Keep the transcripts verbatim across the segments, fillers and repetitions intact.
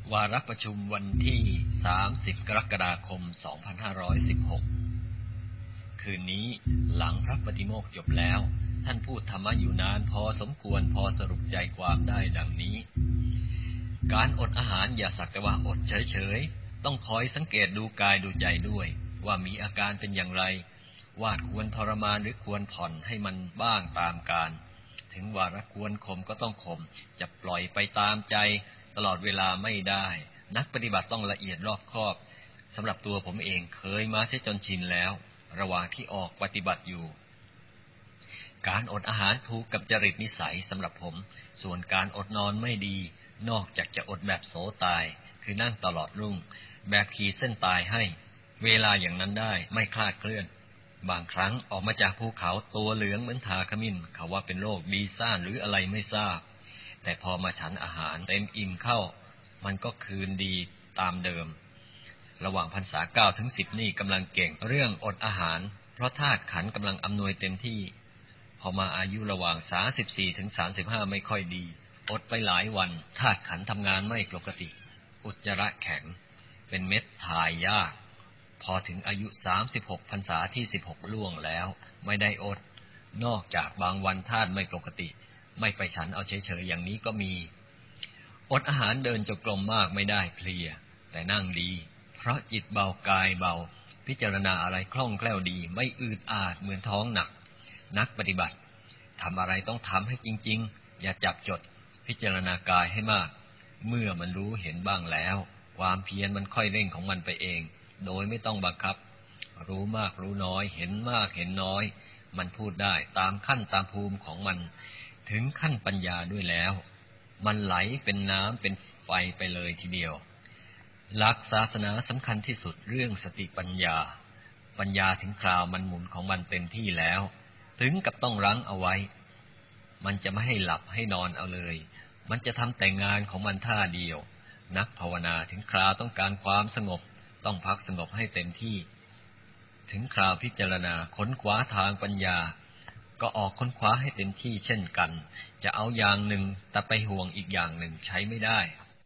วาระประชุมวันที่สามสิบกรกฎาคมสองพันห้าร้อยสิบหกคืนนี้หลังพระปฏิโมกข์จบแล้วท่านพูดธรรมะอยู่นานพอสมควรพอสรุปใจความได้ดังนี้การอดอาหารอย่าสักแต่ว่าอดเฉยๆต้องคอยสังเกตดูกายดูใจด้วยว่ามีอาการเป็นอย่างไรว่าควรทรมานหรือควรผ่อนให้มันบ้างตามการถึงวาระควรข่มก็ต้องข่มจะปล่อยไปตามใจตลอดเวลาไม่ได้นักปฏิบัติต้องละเอียดรอบคอบสำหรับตัวผมเองเคยมาเสียจนชินแล้วระหว่างที่ออกปฏิบัติอยู่การอดอาหารถูกกับจริตนิสัยสำหรับผมส่วนการอดนอนไม่ดีนอกจากจะอดแบบโสตายคือนั่งตลอดรุ่งแบบขีดเส้นตายให้เวลาอย่างนั้นได้ไม่คลาดเคลื่อนบางครั้งออกมาจากภูเขาตัวเหลืองเหมือนทาขมิ้นเขาว่าเป็นโรคดีซ่านหรืออะไรไม่ทราบแต่พอมาฉันอาหารเต็มอิ่มเข้ามันก็คืนดีตามเดิมระหว่างพรรษาเก้าถึงสิบนี่กำลังเก่งเรื่องอดอาหารเพราะธาตุขันธ์กำลังอำนวยเต็มที่พอมาอายุระหว่างสามสิบสี่ถึงสามสิบห้าไม่ค่อยดีอดไปหลายวันธาตุขันธ์ทำงานไม่ปกติอุจจาระแข็งเป็นเม็ดถ่ายยากพอถึงอายุสามสิบหกพรรษาที่สิบหกล่วงแล้วไม่ได้อดนอกจากบางวันธาตุไม่ปกติไม่ไปฉันเอาเฉยๆอย่างนี้ก็มีอดอาหารเดินจงกรมมากไม่ได้เพลียแต่นั่งดีเพราะจิตเบากายเบาพิจารณาอะไรคล่องแคล่วดีไม่อืดอาดเหมือนท้องหนักนักปฏิบัติทำอะไรต้องทำให้จริงๆอย่าจับจดพิจารณากายให้มากเมื่อมันรู้เห็นบ้างแล้วความเพียรมันค่อยเร่งของมันไปเองโดยไม่ต้องบังคับรู้มากรู้น้อยเห็นมากเห็นน้อยมันพูดได้ตามขั้นตามภูมิของมันถึงขั้นปัญญาด้วยแล้วมันไหลเป็นน้ำเป็นไฟไปเลยทีเดียวหลักศาสนาสำคัญที่สุดเรื่องสติปัญญาปัญญาถึงคราวมันหมุนของมันเต็มที่แล้วถึงกับต้องรั้งเอาไว้มันจะไม่ให้หลับให้นอนเอาเลยมันจะทำแต่งานของมันท่าเดียวนักภาวนาถึงคราวต้องการความสงบต้องพักสงบให้เต็มที่ถึงคราวพิจารณาค้นคว้าทางปัญญาก็ออกค้นคว้าให้เต็มที่เช่นกันจะเอาอย่างหนึ่งแต่ไปห่วงอีกอย่างหนึ่งใช้ไม่ได้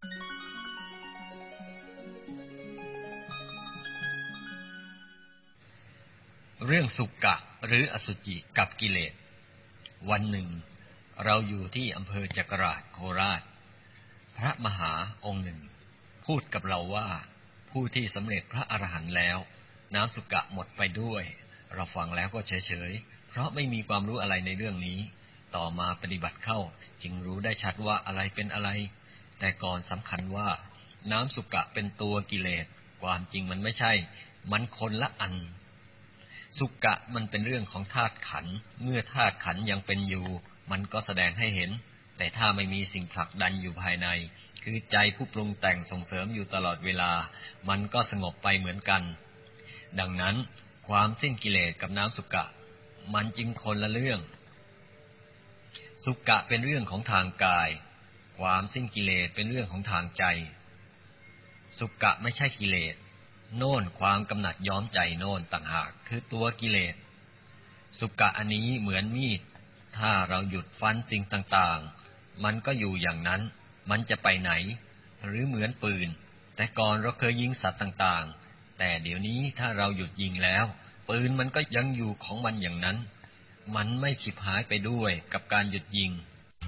เรื่องสุกะหรืออสุจิกับกิเลสวันหนึ่งเราอยู่ที่อำเภอจักราชโคราชพระมหาองค์หนึ่งพูดกับเราว่าผู้ที่สำเร็จพระอรหันต์แล้วน้ำสุกะหมดไปด้วยเราฟังแล้วก็เฉยๆเพราะไม่มีความรู้อะไรในเรื่องนี้ต่อมาปฏิบัติเข้าจึงรู้ได้ชัดว่าอะไรเป็นอะไรแต่ก่อนสำคัญว่าน้ำสุกะเป็นตัวกิเลสความจริงมันไม่ใช่มันคนละอันสุกะมันเป็นเรื่องของธาตุขันธ์เมื่อธาตุขันธ์ยังเป็นอยู่มันก็แสดงให้เห็นแต่ถ้าไม่มีสิ่งผลักดันอยู่ภายในคือใจผู้ปรุงแต่งส่งเสริมอยู่ตลอดเวลามันก็สงบไปเหมือนกันดังนั้นความสิ้นกิเลสกับน้ำสุกะมันจึงคนละเรื่องสุกะเป็นเรื่องของทางกายความสิ้นกิเลสเป็นเรื่องของทางใจสุกะไม่ใช่กิเลสโน่นความกำหนัดย้อมใจโน่นต่างหากคือตัวกิเลสสุกะอันนี้เหมือนมีดถ้าเราหยุดฟันสิ่งต่างๆมันก็อยู่อย่างนั้นมันจะไปไหนหรือเหมือนปืนแต่ก่อนเราเคยยิงสัตว์ต่างๆแต่เดี๋ยวนี้ถ้าเราหยุดยิงแล้วปืนมันก็ยังอยู่ของมันอย่างนั้นมันไม่ฉิบหายไปด้วยกับการหยุดยิง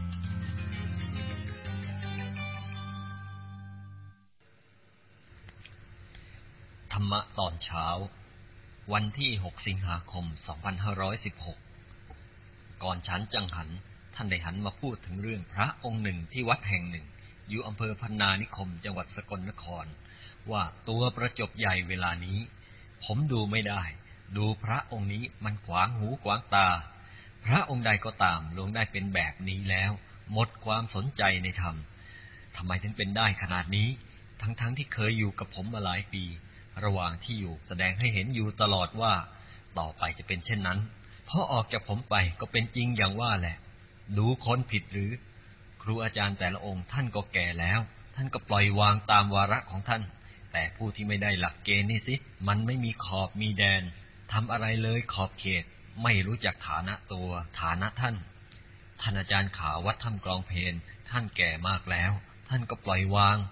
ธรรมะตอนเช้าวันที่หกสิงหาคมสองพันห้าร้อยสิบหกก่อนฉันจังหันท่านได้หันมาพูดถึงเรื่องพระองค์หนึ่งที่วัดแห่งหนึ่งอยู่อำเภอพรรณานิคมจังหวัดสกลนครว่าตัวประจบใหญ่เวลานี้ผมดูไม่ได้ดูพระองค์นี้มันขวางหูขวางตาพระองค์ใดก็ตามลงได้เป็นแบบนี้แล้วหมดความสนใจในธรรมทำไมถึงเป็นได้ขนาดนี้ทั้งๆ ท, ที่เคยอยู่กับผมมาหลายปีระหว่างที่อยู่แสดงให้เห็นอยู่ตลอดว่าต่อไปจะเป็นเช่นนั้นพอออกจากผมไปก็เป็นจริงอย่างว่าแหละดูคนผิดหรือครูอาจารย์แต่ละองค์ท่านก็แก่แล้วท่านก็ปล่อยวางตามวาระของท่านแต่ผู้ที่ไม่ได้หลักเกณฑ์นี่สิมันไม่มีขอบมีแดนทำอะไรเลยขอบเขตไม่รู้จักฐานะตัวฐานะท่านท่านอาจารย์ขาววัดถ้ำกลองเพลท่านแก่มากแล้วท่านก็ปล่อยวางแต่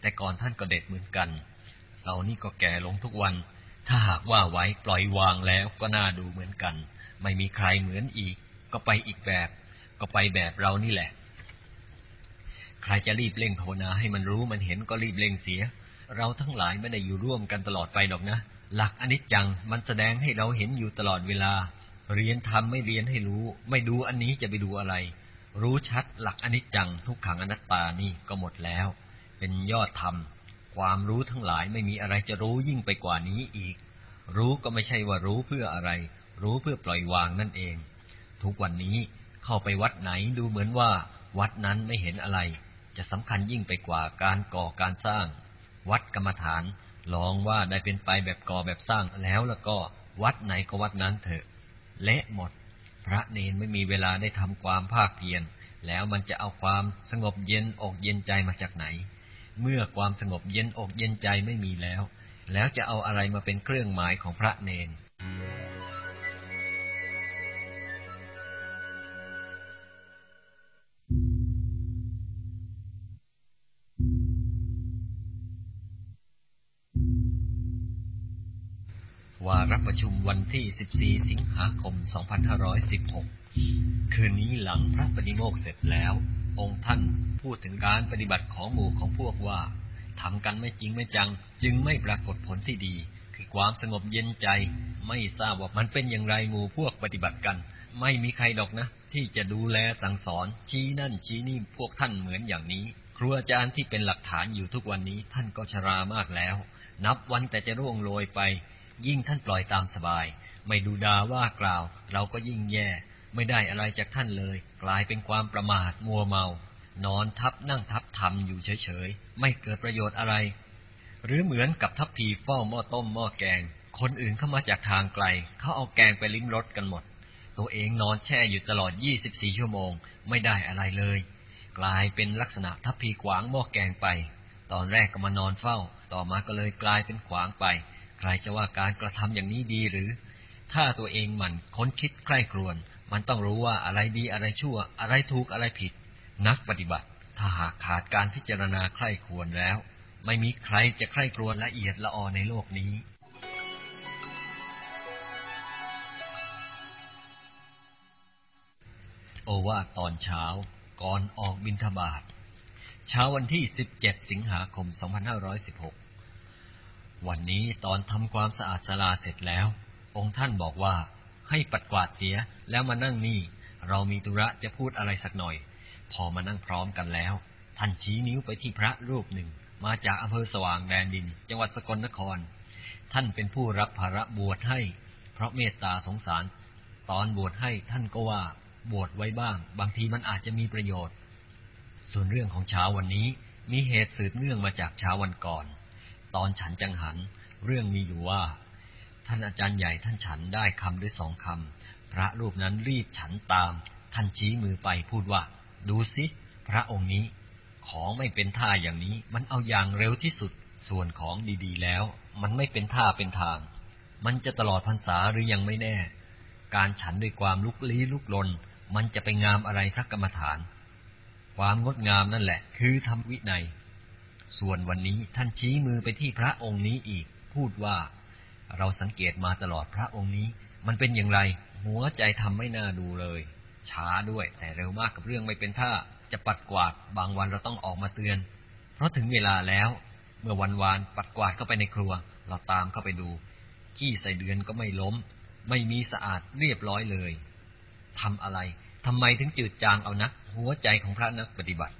แต่ก่อนท่านก็เด็ดเหมือนกันเรานี่ก็แก่ลงทุกวันถ้าหากว่าไว้ปล่อยวางแล้วก็น่าดูเหมือนกันไม่มีใครเหมือนอีกก็ไปอีกแบบก็ไปแบบเรานี่แหละใครจะรีบเร่งภาวนาให้มันรู้มันเห็นก็รีบเร่งเสียเราทั้งหลายไม่ได้อยู่ร่วมกันตลอดไปหรอกนะหลักอนิจจังมันแสดงให้เราเห็นอยู่ตลอดเวลาเรียนธรรมไม่เรียนให้รู้ไม่ดูอันนี้จะไปดูอะไรรู้ชัดหลักอนิจจังทุกขังอนัตตานี่ก็หมดแล้วเป็นยอดธรรมความรู้ทั้งหลายไม่มีอะไรจะรู้ยิ่งไปกว่านี้อีกรู้ก็ไม่ใช่ว่ารู้เพื่ออะไรรู้เพื่อปล่อยวางนั่นเองทุกวันนี้เข้าไปวัดไหนดูเหมือนว่าวัดนั้นไม่เห็นอะไรจะสำคัญยิ่งไปกว่าการก่อการสร้างวัดกรรมฐานลองว่าได้เป็นไปแบบก่อแบบสร้างแล้วแล้วก็วัดไหนก็วัดนั้นเถอะเละหมดพระเนรไม่มีเวลาได้ทำความภาคเพียรแล้วมันจะเอาความสงบเย็นอกเย็นใจมาจากไหนเมื่อความสงบเย็นอกเย็นใจไม่มีแล้วแล้วจะเอาอะไรมาเป็นเครื่องหมายของพระเนรวาระประชุมวันที่สิบสี่สิงหาคมสองพันห้าร้อยสิบหกคืนนี้หลังพระปฏิโมกข์เสร็จแล้วองค์ท่านพูดถึงการปฏิบัติของหมู่ของพวกว่าทำกันไม่จริงไม่จังจึงไม่ปรากฏผลที่ดีคือความสงบเย็นใจไม่ทราบว่ามันเป็นอย่างไรหมู่พวกปฏิบัติกันไม่มีใครดอกนะที่จะดูแลสั่งสอนชี้นั่นชี้นี่พวกท่านเหมือนอย่างนี้ครูอาจารย์ที่เป็นหลักฐานอยู่ทุกวันนี้ท่านก็ชรามากแล้วนับวันแต่จะร่วงโรยไปยิ่งท่านปล่อยตามสบายไม่ดูดาว่ากล่าวเราก็ยิ่งแย่ไม่ได้อะไรจากท่านเลยกลายเป็นความประมาทมัวเมานอนทับนั่งทับทำอยู่เฉยๆไม่เกิดประโยชน์อะไรหรือเหมือนกับทัพพีเฝ้าหม้อต้มหม้อแกงคนอื่นเข้ามาจากทางไกลเขาเอาแกงไปลิ้มรสกันหมดตัวเองนอนแช่อยู่ตลอดยี่สิบสี่ชั่วโมงไม่ได้อะไรเลยกลายเป็นลักษณะทัพพีขวางหม้อแกงไปตอนแรกก็มานอนเฝ้าต่อมาก็เลยกลายเป็นขวางไปใครจะว่าการกระทำอย่างนี้ดีหรือถ้าตัวเองมันค้นคิดใคร่ครวญมันต้องรู้ว่าอะไรดีอะไรชั่วอะไรถูกอะไรผิดนักปฏิบัติถ้าหากขาดการพิจารณาใคร่ครวญแล้วไม่มีใครจะใคร่ครวญละเอียดละออในโลกนี้โอวาทตอนเช้าก่อนออกบิณฑบาตเช้าวันที่สิบเจ็ดสิงหาคมสองพันห้าร้อยสิบหกวันนี้ตอนทำความสะอาดศาลาเสร็จแล้วองค์ท่านบอกว่าให้ปัดกวาดเสียแล้วมานั่งนี่เรามีธุระจะพูดอะไรสักหน่อยพอมานั่งพร้อมกันแล้วท่านชี้นิ้วไปที่พระรูปหนึ่งมาจากอำเภอสว่างแดนดินจังหวัดสกลนครท่านเป็นผู้รับภาระบวชให้เพราะเมตตาสงสารตอนบวชให้ท่านก็ว่าบวชไว้บ้างบางทีมันอาจจะมีประโยชน์ส่วนเรื่องของเช้าวันนี้มีเหตุสืบเนื่องมาจากเช้าวันก่อนตอนฉันจังหันเรื่องมีอยู่ว่าท่านอาจารย์ใหญ่ท่านฉันได้คำหรือสองคำพระรูปนั้นรีบฉันตามท่านชี้มือไปพูดว่าดูสิพระองค์นี้ของไม่เป็นท่าอย่างนี้มันเอาอย่างเร็วที่สุดส่วนของดีๆแล้วมันไม่เป็นท่าเป็นทางมันจะตลอดพรรษาหรือยังไม่แน่การฉันด้วยความลุกลี้ลุกลนมันจะไปงามอะไรพระกรรมฐานความงดงามนั่นแหละคือธรรมวินัยส่วนวันนี้ท่านชี้มือไปที่พระองค์นี้อีกพูดว่าเราสังเกตมาตลอดพระองค์นี้มันเป็นอย่างไรหัวใจทำไม่น่าดูเลยช้าด้วยแต่เร็วมากกับเรื่องไม่เป็นท่าจะปัดกวาดบางวันเราต้องออกมาเตือนเพราะถึงเวลาแล้วเมื่อวันวานปัดกวาดเข้าไปในครัวเราตามเข้าไปดูขี้ใส่เดือนก็ไม่ล้มไม่มีสะอาดเรียบร้อยเลยทำอะไรทำไมถึงจืดจางเอานักหัวใจของพระนักปฏิบัติ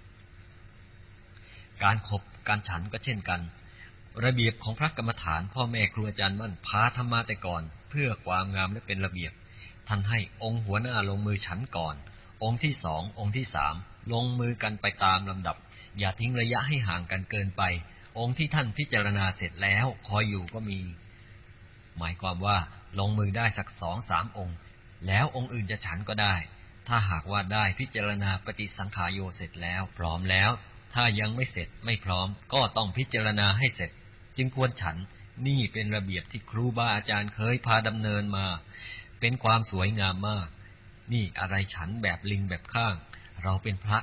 การขบการฉันก็เช่นกันระเบียบของพระกรรมฐานพ่อแม่ครูอาจารย์มั่นพาทำมาแต่ก่อนเพื่อความงามและเป็นระเบียบท่านให้องค์หัวหน้าลงมือฉันก่อนองค์ที่สององค์ที่สามลงมือกันไปตามลำดับอย่าทิ้งระยะให้ห่างกันเกินไปองค์ที่ท่านพิจารณาเสร็จแล้วคอยอยู่ก็มีหมายความว่าลงมือได้สักสองสามองค์แล้วองค์อื่นจะฉันก็ได้ถ้าหากว่าได้พิจารณาปฏิสังขารโยเสร็จแล้วพร้อมแล้วถ้ายังไม่เสร็จไม่พร้อมก็ต้องพิจารณาให้เสร็จจึงควรฉันนี่เป็นระเบียบที่ครูบาอาจารย์เคยพาดำเนินมาเป็นความสวยงามมากนี่อะไรฉันแบบลิงแบบข้างเราเป็นพระ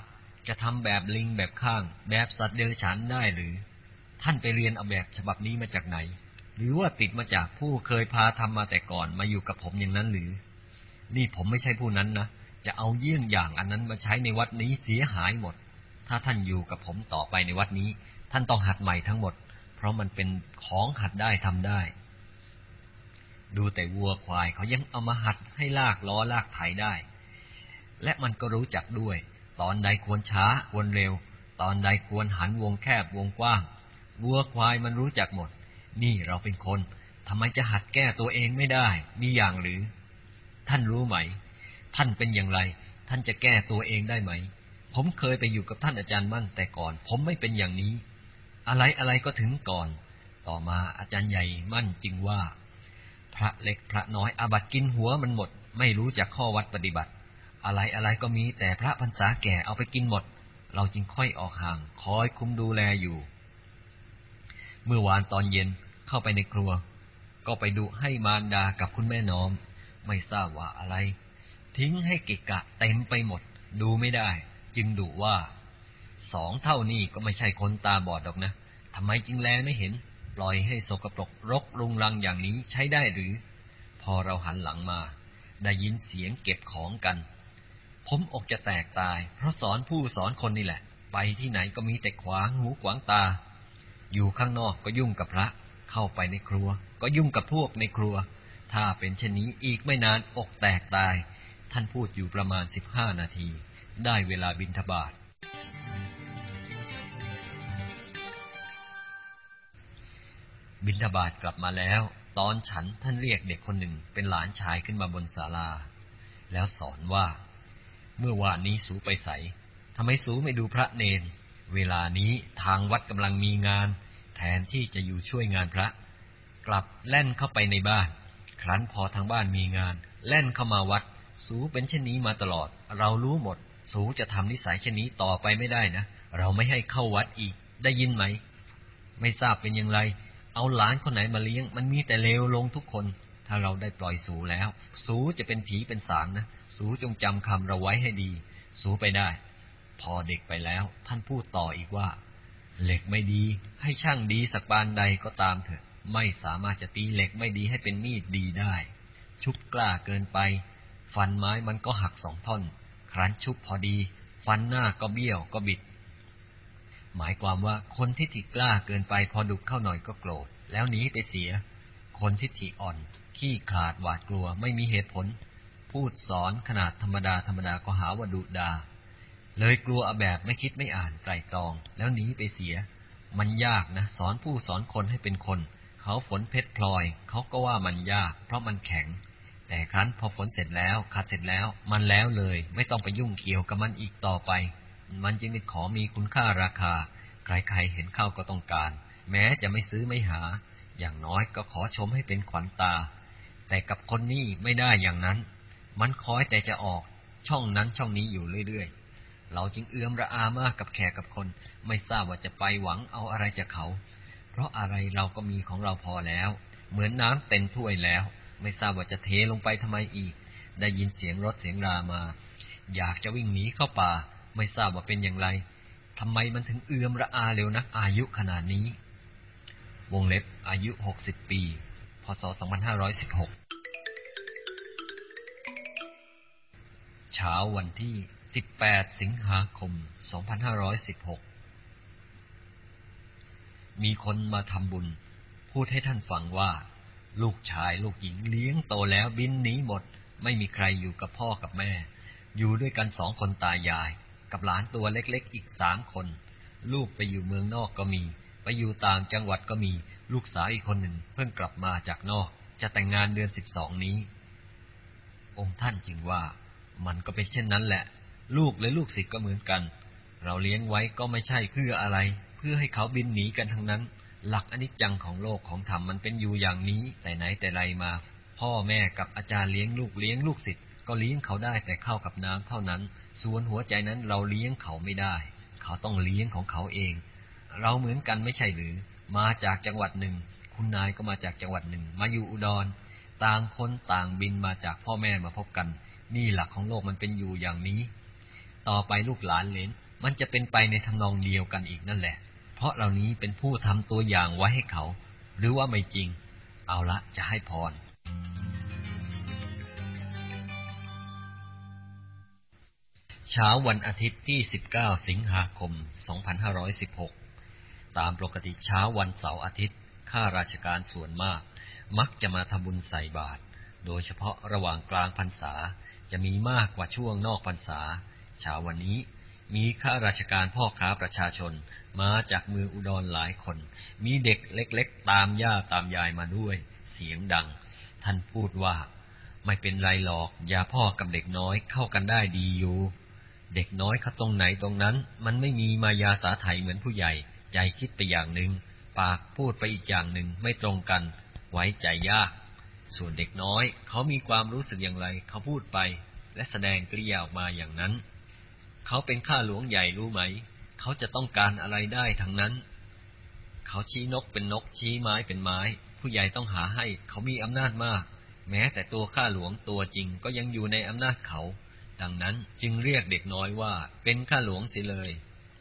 จะทำแบบลิงแบบข้างแบบสัตว์เดรัจฉานได้หรือท่านไปเรียนเอาแบบฉบับนี้มาจากไหนหรือว่าติดมาจากผู้เคยพาทำมาแต่ก่อนมาอยู่กับผมอย่างนั้นหรือนี่ผมไม่ใช่ผู้นั้นนะจะเอาเยี่ยงอย่างอันนั้นมาใช้ในวัดนี้เสียหายหมดถ้าท่านอยู่กับผมต่อไปในวัดนี้ท่านต้องหัดใหม่ทั้งหมดเพราะมันเป็นของหัดได้ทำได้ดูแต่วัวควายเขายังเอามาหัดให้ลากล้อลากไถได้และมันก็รู้จักด้วยตอนใดควรช้าควรเร็วตอนใดควรหันวงแคบวงกว้างวัวควายมันรู้จักหมดนี่เราเป็นคนทำไมจะหัดแก้ตัวเองไม่ได้มีอย่างหรือท่านรู้ไหมท่านเป็นอย่างไรท่านจะแก้ตัวเองได้ไหมผมเคยไปอยู่กับท่านอาจารย์มั่นแต่ก่อนผมไม่เป็นอย่างนี้อะไรอะไรก็ถึงก่อนต่อมาอาจารย์ใหญ่มั่นจึงว่าพระเล็กพระน้อยอาบัติกินหัวมันหมดไม่รู้จักข้อวัดปฏิบัติอะไรอะไรก็มีแต่พระพรรษาแก่เอาไปกินหมดเราจึงค่อยออกห่างคอยคุมดูแลอยู่เมื่อวานตอนเย็นเข้าไปในครัวก็ไปดุให้มารดากับคุณแม่น้อมไม่ทราบว่าอะไรทิ้งให้เกะกะเต็มไปหมดดูไม่ได้จึงดุว่าสองเท่านี้ก็ไม่ใช่คนตาบอดหรอกนะทำไมจึงแลไม่เห็นปล่อยให้สกปรกรกรุงรังอย่างนี้ใช้ได้หรือพอเราหันหลังมาได้ยินเสียงเก็บของกันผมอกจะแตกตายเพราะสอนผู้สอนคนนี่แหละไปที่ไหนก็มีแต่ขวางหูขวางตาอยู่ข้างนอกก็ยุ่งกับพระเข้าไปในครัวก็ยุ่งกับพวกในครัวถ้าเป็นเช่นนี้อีกไม่นานอกแตกตายท่านพูดอยู่ประมาณสิบห้านาทีได้เวลาบิณฑบาตบิณฑบาตกลับมาแล้วตอนฉันท่านเรียกเด็กคนหนึ่งเป็นหลานชายขึ้นมาบนศาลาแล้วสอนว่าเมื่อวานนี้สูไปใสทำไมสูไม่ดูพระเนนเวลานี้ทางวัดกำลังมีงานแทนที่จะอยู่ช่วยงานพระกลับแล่นเข้าไปในบ้านครั้นพอทางบ้านมีงานแล่นเข้ามาวัดสูเป็นเช่นนี้มาตลอดเรารู้หมดสูจะทำนิสัยเช่นนี้ต่อไปไม่ได้นะเราไม่ให้เข้าวัดอีกได้ยินไหมไม่ทราบเป็นอย่างไรเอาหลานคนไหนมาเลี้ยงมันมีแต่เลวลงทุกคนถ้าเราได้ปล่อยสูแล้วสูจะเป็นผีเป็นสางนะสูจงจำคำเราไว้ให้ดีสูไปได้พอเด็กไปแล้วท่านพูดต่ออีกว่าเหล็กไม่ดีให้ช่างดีสักปานใดก็ตามเถอะไม่สามารถจะตีเหล็กไม่ดีให้เป็นมีดดีได้ชุบกล้าเกินไปฟันไม้มันก็หักสองท่อนครั้นชุบพอดีฟันหน้าก็เบี้ยวก็บิดหมายความว่าคนทิฐิกล้าเกินไปพอดุเข้าหน่อยก็โกรธแล้วหนีไปเสียคนทิฐิอ่อนขี้ขลาดหวาดกลัวไม่มีเหตุผลพูดสอนขนาดธรรมดาธรรมดาก็หาว่าดุดาเลยกลัวเอาแบบไม่คิดไม่อ่านไตร่ตรองแล้วหนีไปเสียมันยากนะสอนผู้สอนคนให้เป็นคนเขาฝนเพชรพลอยเขาก็ว่ามันยากเพราะมันแข็งแต่ครั้นพอฝนเสร็จแล้วขัดเสร็จแล้วมันแล้วเลยไม่ต้องไปยุ่งเกี่ยวกับมันอีกต่อไปมันจึงได้ขอมีคุณค่าราคาใครๆเห็นเข้าก็ต้องการแม้จะไม่ซื้อไม่หาอย่างน้อยก็ขอชมให้เป็นขวัญตาแต่กับคนนี้ไม่ได้อย่างนั้นมันคอยแต่จะออกช่องนั้นช่องนี้อยู่เรื่อยๆเราจึงเอื้อมระอามากกับแขกกับคนไม่ทราบว่าจะไปหวังเอาอะไรจากเขาเพราะอะไรเราก็มีของเราพอแล้วเหมือนน้ำเต็มถ้วยแล้วไม่ทราบว่าจะเทลงไปทำไมอีกได้ยินเสียงรถเสียงรามาอยากจะวิ่งหนีเข้าป่าไม่ทราบว่าเป็นอย่างไรทำไมมันถึงเอื้อมระอาเร็วนักอายุขนาดนี้วงเล็บอายุหกสิบปีพ.ศ. สองพันห้าร้อยสิบหกเช้าวันที่สิบแปดสิงหาคมสองพันห้าร้อยสิบหกมีคนมาทำบุญพูดให้ท่านฟังว่าลูกชายลูกหญิงเลี้ยงโตแล้วบินหนีหมดไม่มีใครอยู่กับพ่อกับแม่อยู่ด้วยกันสองคนตายายกับหลานตัวเล็กๆอีกสามคนลูกไปอยู่เมืองนอกก็มีไปอยู่ต่างจังหวัดก็มีลูกสาวอีกคนหนึ่งเพิ่งกลับมาจากนอกจะแต่งงานเดือนสิบสองนี้องค์ท่านจึงว่ามันก็เป็นเช่นนั้นแหละลูกและลูกศิษย์ก็เหมือนกันเราเลี้ยงไว้ก็ไม่ใช่เพื่ออะไรเพื่อให้เขาบินหนีกันทั้งนั้นหลักอนิจจังของโลกของธรรมมันเป็นอยู่อย่างนี้แต่ไหนแต่ไรมาพ่อแม่กับอาจารย์เลี้ยงลูกเลี้ยงลูกศิษย์ก็เลี้ยงเขาได้แต่ข้าวกับน้ำเท่านั้นส่วนหัวใจนั้นเราเลี้ยงเขาไม่ได้เขาต้องเลี้ยงของเขาเองเราเหมือนกันไม่ใช่หรือมาจากจังหวัดหนึ่งคุณนายก็มาจากจังหวัดหนึ่งมาอยู่อุดรต่างคนต่างบินมาจากพ่อแม่มาพบกันนี่หลักของโลกมันเป็นอยู่อย่างนี้ต่อไปลูกหลานเหลนมันจะเป็นไปในทำนองเดียวกันอีกนั่นแหละเพราะเหล่านี้เป็นผู้ทำตัวอย่างไว้ให้เขาหรือว่าไม่จริงเอาละจะให้พรเช้าวันอาทิตย์ที่สิบเก้าสิงหาคมสองพันห้าร้อยสิบหกตามปกติเช้าวันเสาร์อาทิตย์ข้าราชการส่วนมากมักจะมาทำบุญใส่บาตรโดยเฉพาะระหว่างกลางพรรษาจะมีมากกว่าช่วงนอกพรรษาเช้าวันนี้มีข้าราชการพ่อค้าประชาชนมาจากเมืองอุดรหลายคนมีเด็กเล็กๆตามย่าตามยายมาด้วยเสียงดังท่านพูดว่าไม่เป็นไรหรอกอย่าพ่อกับเด็กน้อยเข้ากันได้ดีอยู่เด็กน้อยเขาตรงไหนตรงนั้นมันไม่มีมายาสาไถเหมือนผู้ใหญ่ใจคิดไปอย่างหนึ่งปากพูดไปอีกอย่างหนึ่งไม่ตรงกันไว้ใจยากส่วนเด็กน้อยเขามีความรู้สึกอย่างไรเขาพูดไปและแสดงกริยาออกมาอย่างนั้นเขาเป็นข้าหลวงใหญ่รู้ไหมเขาจะต้องการอะไรได้ทั้งนั้นเขาชี้นกเป็นนกชี้ไม้เป็นไม้ผู้ใหญ่ต้องหาให้เขามีอำนาจมากแม้แต่ตัวข้าหลวงตัวจริงก็ยังอยู่ในอำนาจเขาดังนั้นจึงเรียกเด็กน้อยว่าเป็นข้าหลวงเสียเลย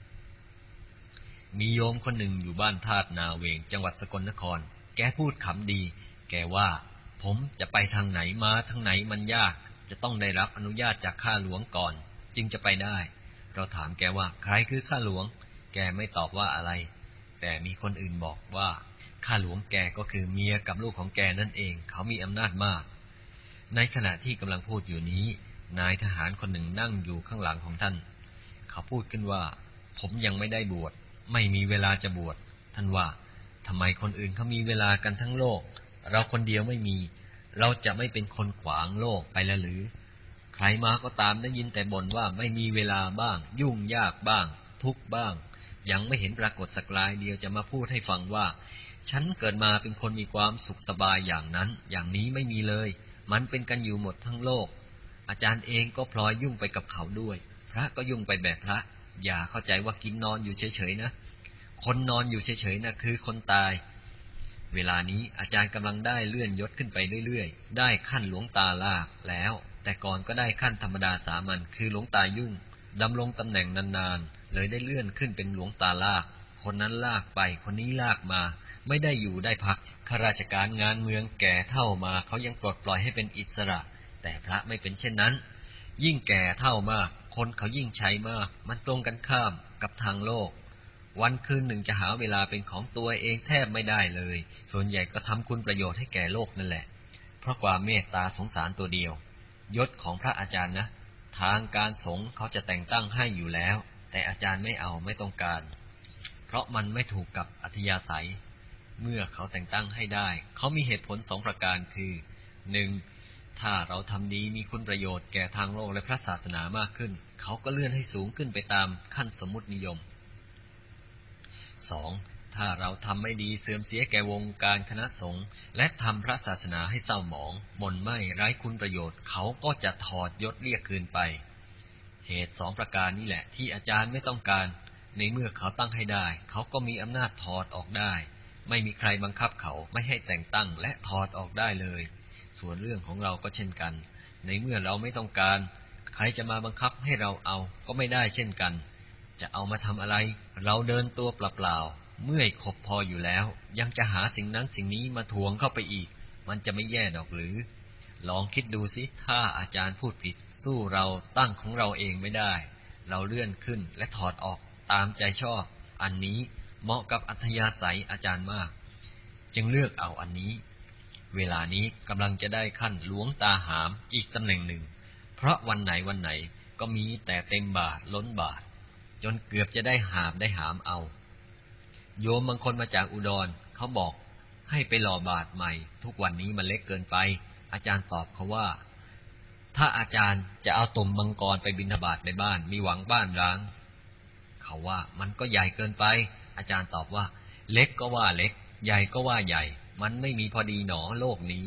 มีโยมคนหนึ่งอยู่บ้านธาตุนาเวงจังหวัดสกลนครแกพูดขำดีแกว่าผมจะไปทางไหนมาทางไหนมันยากจะต้องได้รับอนุญาตจากข้าหลวงก่อนจึงจะไปได้เราถามแกว่าใครคือข้าหลวงแกไม่ตอบว่าอะไรแต่มีคนอื่นบอกว่าข้าหลวงแกก็คือเมียกับลูกของแกนั่นเองเขามีอำนาจมากในขณะที่กำลังพูดอยู่นี้นายทหารคนหนึ่งนั่งอยู่ข้างหลังของท่านเขาพูดขึ้นว่าผมยังไม่ได้บวชไม่มีเวลาจะบวชท่านว่าทำไมคนอื่นเขามีเวลากันทั้งโลกเราคนเดียวไม่มีเราจะไม่เป็นคนขวางโลกไปแล้วหรือใครมาก็ตามได้ยินแต่บ่นว่าไม่มีเวลาบ้างยุ่งยากบ้างทุกข์บ้างยังไม่เห็นปรากฏสักรายเดียวจะมาพูดให้ฟังว่าฉันเกิดมาเป็นคนมีความสุขสบายอย่างนั้นอย่างนี้ไม่มีเลยมันเป็นกันอยู่หมดทั้งโลกอาจารย์เองก็พลอยยุ่งไปกับเขาด้วยพระก็ยุ่งไปแบบพระอย่าเข้าใจว่ากินนอนอยู่เฉยๆนะคนนอนอยู่เฉยๆนะคือคนตายเวลานี้อาจารย์กำลังได้เลื่อนยศขึ้นไปเรื่อยๆได้ขั้นหลวงตาลากแล้วแต่ก่อนก็ได้ขั้นธรรมดาสามัญคือหลวงตายุ่งดำรงตำแหน่งนานๆเลยได้เลื่อนขึ้นเป็นหลวงตาลากคนนั้นลากไปคนนี้ลากมาไม่ได้อยู่ได้พักข้าราชการงานเมืองแก่เท่ามาเขายังปลดปล่อยให้เป็นอิสระแต่พระไม่เป็นเช่นนั้นยิ่งแก่เท่ามากคนเขายิ่งใช้มากมันตรงกันข้ามกับทางโลกวันคืนหนึ่งจะหาเวลาเป็นของตัวเองแทบไม่ได้เลยส่วนใหญ่ก็ทำคุณประโยชน์ให้แก่โลกนั่นแหละเพราะความเมตตาสงสารตัวเดียวยศของพระอาจารย์นะทางการสงฆ์เขาจะแต่งตั้งให้อยู่แล้วแต่อาจารย์ไม่เอาไม่ต้องการเพราะมันไม่ถูกกับอัธยาศัยเมื่อเขาแต่งตั้งให้ได้เขามีเหตุผลสองประการคือหนึ่งถ้าเราทำดีมีคุณประโยชน์แก่ทางโลกและพระศาสนามากขึ้นเขาก็เลื่อนให้สูงขึ้นไปตามขั้นสมมุตินิยมสองถ้าเราทำไม่ดีเสื่อมเสียแก่วงการคณะสงฆ์และทำพระศาสนาให้เศร้าหมองหม่นไหม้ไร้คุณประโยชน์เขาก็จะถอดยศเรียกคืนไปเหตุสองประการนี้แหละที่อาจารย์ไม่ต้องการในเมื่อเขาตั้งให้ได้เขาก็มีอำนาจถอดออกได้ไม่มีใครบังคับเขาไม่ให้แต่งตั้งและถอดออกได้เลยส่วนเรื่องของเราก็เช่นกันในเมื่อเราไม่ต้องการใครจะมาบังคับให้เราเอาก็ไม่ได้เช่นกันจะเอามาทำอะไรเราเดินตัวเปล่าๆเมื่อยขบพออยู่แล้วยังจะหาสิ่งนั้นสิ่งนี้มาทวงเข้าไปอีกมันจะไม่แย่ดอกหรือลองคิดดูสิถ้าอาจารย์พูดผิดสู้เราตั้งของเราเองไม่ได้เราเลื่อนขึ้นและถอดออกตามใจชอบอันนี้เหมาะกับอัธยาศัยอาจารย์มากจึงเลือกเอาอันนี้เวลานี้กำลังจะได้ขั้นหลวงตาหามอีกตำแหน่งหนึ่งเพราะวันไหนวันไหนก็มีแต่เต็มบาทล้นบาทจนเกือบจะได้หาบได้หามเอาโยมบางคนมาจากอุดรเขาบอกให้ไปหล่อบาทใหม่ทุกวันนี้มันเล็กเกินไปอาจารย์ตอบเขาว่าถ้าอาจารย์จะเอาตุ่มมังกรไปบิณฑบาตในบ้านมีหวังบ้านร้างเขาว่ามันก็ใหญ่เกินไปอาจารย์ตอบว่าเล็กก็ว่าเล็กใหญ่ก็ว่าใหญ่มันไม่มีพอดีหนอโลกนี้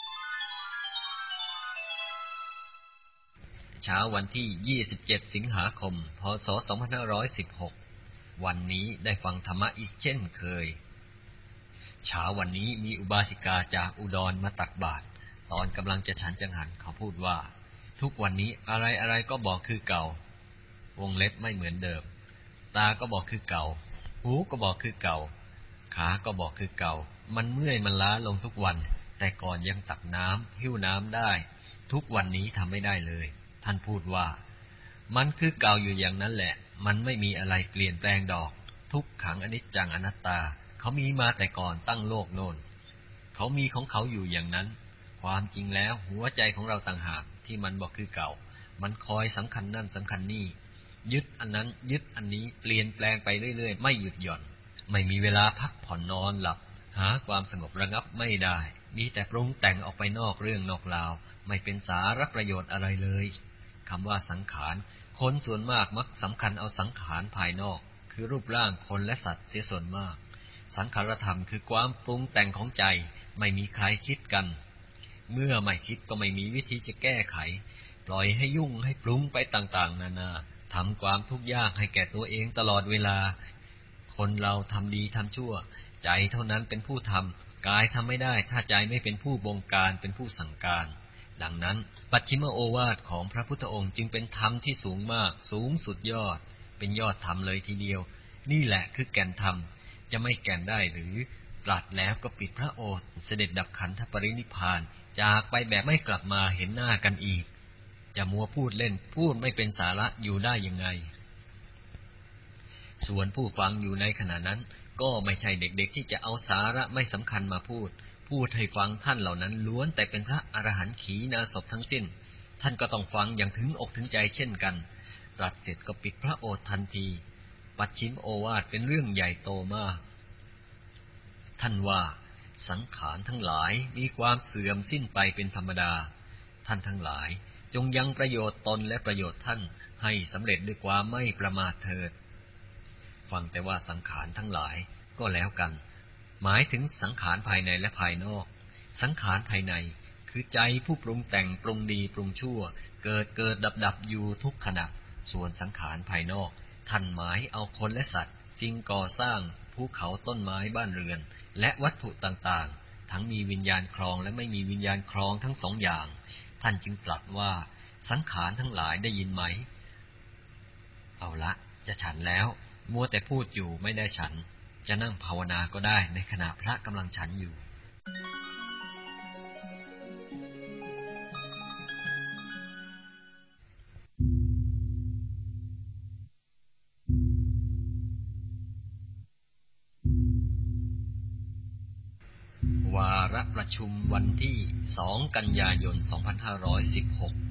เช้าวันที่ยี่สิบเจ็ดสิงหาคมพ.ศ. สองพันห้าร้อยสิบหกวันนี้ได้ฟังธรรมะอีกเช่นเคยเช้าวันนี้มีอุบาสิกาจากอุดรมาตักบาตรตอนกำลังจะฉันจังหันเขาพูดว่าทุกวันนี้อะไรอะไรก็บอกคือเก่าวงเล็บไม่เหมือนเดิมตาก็บอกคือเก่าหูก็บอกคือเก่าขาก็บอกคือเก่ามันเมื่อยมันล้าลงทุกวันแต่ก่อนยังตักน้ำหิ้วน้ำได้ทุกวันนี้ทำไม่ได้เลยท่านพูดว่ามันคือเก่าอยู่อย่างนั้นแหละมันไม่มีอะไรเปลี่ยนแปลงดอกทุกขังอนิจจังอนัตตาเขามีมาแต่ก่อนตั้งโลกโน่นเขามีของเขาอยู่อย่างนั้นความจริงแล้วหัวใจของเราต่างหากที่มันบอกคือเก่ามันคอยสำคัญนั่นสำคัญนี่ยึดอันนั้นยึดอันนี้เปลี่ยนแปลงไปเรื่อยๆไม่หยุดหย่อนไม่มีเวลาพักผ่อนนอนหลับหาความสงบระงับไม่ได้มีแต่ปรุงแต่งออกไปนอกเรื่องนอกราวไม่เป็นสาระประโยชน์อะไรเลยคำว่าสังขารคนส่วนมากมักสำคัญเอาสังขารภายนอกคือรูปร่างคนและสัตว์เสียส่วนมากสังขารธรรมคือความปรุงแต่งของใจไม่มีใครคิดกันเมื่อไม่คิดก็ไม่มีวิธีจะแก้ไขปล่อยให้ยุ่งให้ปรุงไปต่างๆนานาทำความทุกข์ยากให้แก่ตัวเองตลอดเวลาคนเราทำดีทำชั่วใจเท่านั้นเป็นผู้ทำกายทำไม่ได้ถ้าใจไม่เป็นผู้บงการเป็นผู้สั่งการดังนั้นปัจฉิมโอวาทของพระพุทธองค์จึงเป็นธรรมที่สูงมากสูงสุดยอดเป็นยอดธรรมเลยทีเดียวนี่แหละคือแก่นธรรมจะไม่แก่นได้หรือตรัสแล้วก็ปิดพระโอษฐ์เสด็จดับขันธปรินิพพานจากไปแบบไม่กลับมาเห็นหน้ากันอีกจะมัวพูดเล่นพูดไม่เป็นสาระอยู่ได้ยังไงส่วนผู้ฟังอยู่ในขณะนั้นก็ไม่ใช่เด็กๆที่จะเอาสาระไม่สำคัญมาพูดพูดให้ฟังท่านเหล่านั้นล้วนแต่เป็นพระอรหันต์ขีณาสพทั้งสิ้นท่านก็ต้องฟังอย่างถึงอกถึงใจเช่นกันตรัสเสร็จก็ปิดพระโอษฐ์ทันทีปัจฉิมโอวาทเป็นเรื่องใหญ่โตมากท่านว่าสังขารทั้งหลายมีความเสื่อมสิ้นไปเป็นธรรมดาท่านทั้งหลายจงยังประโยชน์ตนและประโยชน์ท่านให้สำเร็จด้วยความไม่ประมาทเถิดฟังแต่ว่าสังขารทั้งหลายก็แล้วกันหมายถึงสังขารภายในและภายนอกสังขารภายในคือใจผู้ปรุงแต่งปรุงดีปรุงชั่วเกิดเกิดดับดับอยู่ทุกขณะส่วนสังขารภายนอกท่านหมายเอาคนและสัตว์สิ่งก่อสร้างภูเขาต้นไม้บ้านเรือนและวัตถุต่างๆทั้งมีวิญญาณครองและไม่มีวิญญาณครองทั้งสองอย่างท่านจึงตรัสว่าสังขารทั้งหลายได้ยินไหมเอาละจะฉันแล้วมัวแต่พูดอยู่ไม่ได้ฉันจะนั่งภาวนาก็ได้ในขณะพระกำลังฉันอยู่วาระประชุมวันที่สองกันยายนสองพันห้าร้อยสิบหก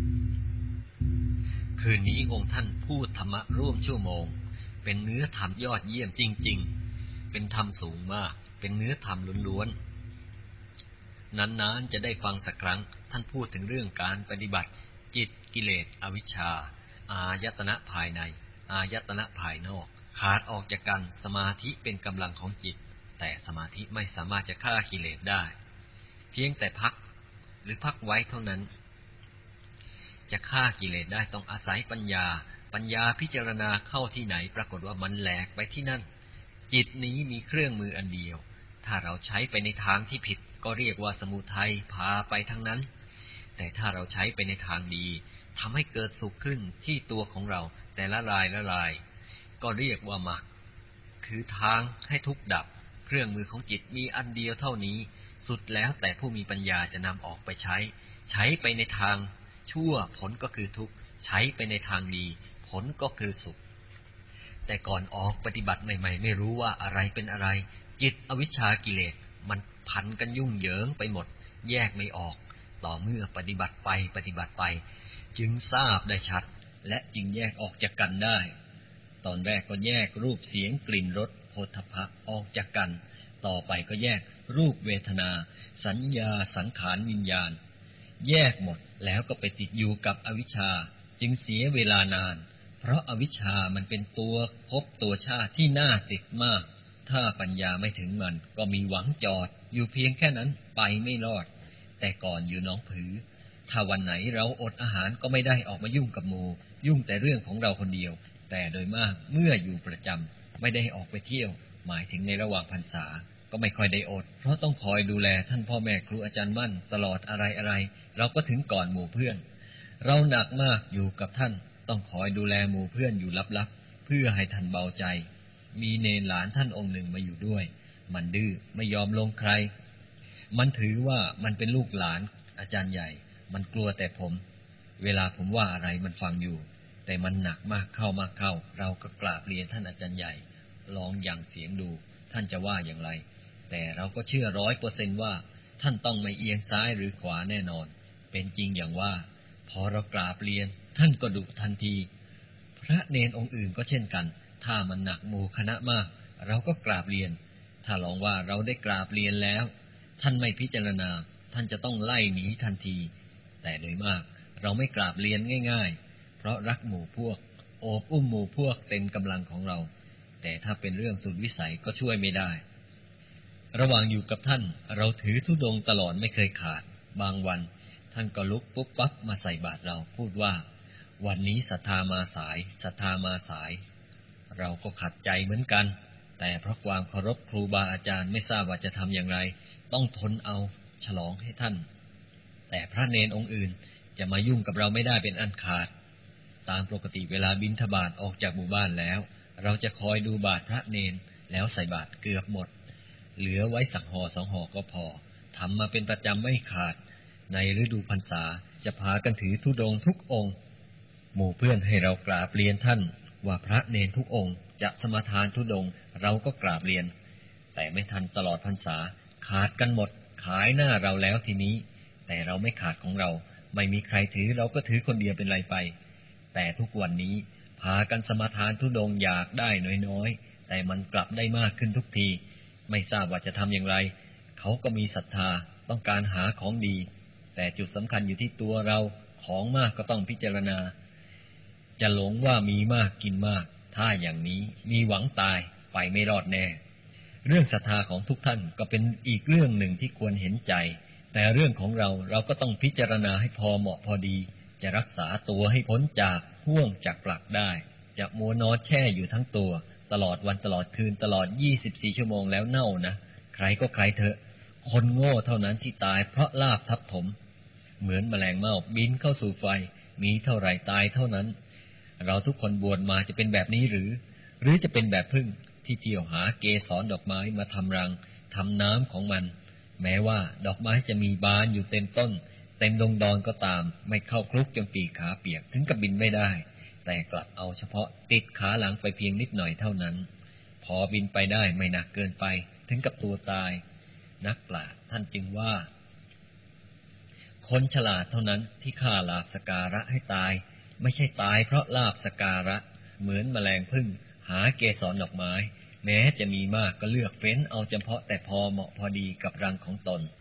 คืนนี้องค์ท่านพูดธรรมะร่วมชั่วโมงเป็นเนื้อธรรมยอดเยี่ยมจริงๆเป็นธรรมสูงมากเป็นเนื้อธรรมล้วนๆนานๆจะได้ฟังสักครั้งท่านพูดถึงเรื่องการปฏิบัติจิตกิเลสอวิชชาอายตนะภายในอายตนะภายนอกขาดออกจากกันสมาธิเป็นกำลังของจิตแต่สมาธิไม่สามารถจะฆ่ากิเลสได้เพียงแต่พักหรือพักไว้เท่านั้นจะฆ่ากิเลสได้ต้องอาศัยปัญญาปัญญาพิจารณาเข้าที่ไหนปรากฏว่ามันแหลกไปที่นั่นจิตนี้มีเครื่องมืออันเดียวถ้าเราใช้ไปในทางที่ผิดก็เรียกว่าสมุทัยพาไปทั้งนั้นแต่ถ้าเราใช้ไปในทางดีทำให้เกิดสุขขึ้นที่ตัวของเราแต่ละรายละรายก็เรียกว่ามรรคคือทางให้ทุกข์ดับเครื่องมือของจิตมีอันเดียวเท่านี้สุดแล้วแต่ผู้มีปัญญาจะนำออกไปใช้ใช้ไปในทางชั่วผลก็คือทุกข์ใช้ไปในทางดีผลก็คือสุขแต่ก่อนออกปฏิบัติใหม่ๆไม่รู้ว่าอะไรเป็นอะไรจิตอวิชชากิเลสมันพันกันยุ่งเหยิงไปหมดแยกไม่ออกต่อเมื่อปฏิบัติไปปฏิบัติไปจึงทราบได้ชัดและจึงแยกออกจากกันได้ตอนแรกก็แยกรูปเสียงกลิ่นรสโผฏฐัพพะออกจากกันต่อไปก็แยกรูปเวทนาสัญญาสังขารวิญญาณแยกหมดแล้วก็ไปติดอยู่กับอวิชชาจึงเสียเวลานานเพราะอวิชชามันเป็นตัวภพตัวชาติที่น่าติดมากถ้าปัญญาไม่ถึงมันก็มีหวังจอดอยู่เพียงแค่นั้นไปไม่รอดแต่ก่อนอยู่หนองผือถ้าวันไหนเราอดอาหารก็ไม่ได้ออกมายุ่งกับหมู่ยุ่งแต่เรื่องของเราคนเดียวแต่โดยมากเมื่ออยู่ประจำไม่ได้ออกไปเที่ยวหมายถึงในระหว่างพรรษาก็ไม่ค่อยได้อดเพราะต้องคอยดูแลท่านพ่อแม่ครูอาจารย์มั่นตลอดอะไรอะไรเราก็ถึงก่อนหมู่เพื่อนเราหนักมากอยู่กับท่านต้องคอยดูแลหมู่เพื่อนอยู่ลับๆพื่อให้ท่านเบาใจมีเนรหลานท่านองค์หนึ่งมาอยู่ด้วยมันดื้อไม่ยอมลงใครมันถือว่ามันเป็นลูกหลานอาจารย์ใหญ่มันกลัวแต่ผมเวลาผมว่าอะไรมันฟังอยู่แต่มันหนักมากเข้ามากเข้าเราก็กราบเรียนท่านอาจารย์ใหญ่ลองอย่างเสียงดูท่านจะว่าอย่างไรแต่เราก็เชื่อร้อยเปอร์เซนต์ว่าท่านต้องไม่เอียงซ้ายหรือขวาแน่นอนเป็นจริงอย่างว่าพอเรากราบเรียนท่านก็ดุทันทีพระเนรองค์อื่นก็เช่นกันถ้ามันหนักหมู่คณะมากเราก็กราบเรียนถ้าลองว่าเราได้กราบเรียนแล้วท่านไม่พิจารณาท่านจะต้องไล่หนีทันทีแต่โดยมากเราไม่กราบเรียนง่ายๆเพราะรักหมู่พวกโอบอุ้มหมู่พวกเต็มกำลังของเราแต่ถ้าเป็นเรื่องสุดวิสัยก็ช่วยไม่ได้ระหว่างอยู่กับท่านเราถือธุดงค์ตลอดไม่เคยขาดบางวันท่านก็ลุกปุ๊บปั๊บมาใส่บาตรเราพูดว่าวันนี้ศรัทธามาสายศรัทธามาสายเราก็ขัดใจเหมือนกันแต่เพราะความเคารพครูบาอาจารย์ไม่ทราบว่าจะทำอย่างไรต้องทนเอาฉลองให้ท่านแต่พระเนรองค์อื่นจะมายุ่งกับเราไม่ได้เป็นอันขาดตามปกติเวลาบิณฑบาตออกจากหมู่บ้านแล้วเราจะคอยดูบาตรพระเนรแล้วใส่บาตรเกือบหมดเหลือไว้สักห่อสองห่อก็พอทำมาเป็นประจำไม่ขาดในฤดูพรรษาจะพากันถือธุดงค์ทุกองค์หมู่เพื่อนให้เรากราบเรียนท่านว่าพระเนรทุกองค์จะสมาทานธุดงค์เราก็กราบเรียนแต่ไม่ทันตลอดพรรษาขาดกันหมดขายหน้าเราแล้วทีนี้แต่เราไม่ขาดของเราไม่มีใครถือเราก็ถือคนเดียวเป็นไรไปแต่ทุกวันนี้พากันสมาทานธุดงค์อยากได้น้อยๆแต่มันกลับได้มากขึ้นทุกทีไม่ทราบว่าจะทำอย่างไรเขาก็มีศรัทธาต้องการหาของดีแต่จุดสำคัญอยู่ที่ตัวเราของมากก็ต้องพิจารณาจะหลงว่ามีมากกินมากถ้าอย่างนี้มีหวังตายไปไม่รอดแน่เรื่องศรัทธาของทุกท่านก็เป็นอีกเรื่องหนึ่งที่ควรเห็นใจแต่เรื่องของเราเราก็ต้องพิจารณาให้พอเหมาะพอดีจะรักษาตัวให้พ้นจากห่วงจากปลักได้จะมัวนอนแช่อยู่ทั้งตัวตลอดวันตลอดคืนตลอดยี่สิบสี่ชั่วโมงแล้วเน่านะใครก็ใครเถอะคนโง่เท่านั้นที่ตายเพราะลาภทับถมเหมือนแมลงเม่าบินเข้าสู่ไฟมีเท่าไรตายเท่านั้นเราทุกคนบวชมาจะเป็นแบบนี้หรือหรือจะเป็นแบบผึ้งที่เที่ยวหาเกสรดอกไม้มาทำรังทำน้ำของมันแม้ว่าดอกไม้จะมีบานอยู่เต็มต้นเต็มดงดอนก็ตามไม่เข้าคลุกจนปีกขาเปียกถึงกับบินไม่ได้แต่กลับเอาเฉพาะติดขาหลังไปเพียงนิดหน่อยเท่านั้นพอบินไปได้ไม่หนักเกินไปถึงกับตัวตายนักปราชญ์ท่านจึงว่าคนฉลาดเท่านั้นที่ฆ่าลาภสักการะให้ตายไม่ใช่ตายเพราะลาภสักการะเหมือนแมลงผึ้งหาเกสรดอกไม้แม้จะมีมากก็เลือกเฟ้นเอาเฉพาะแต่พอเหมาะพอดีกับรังของตน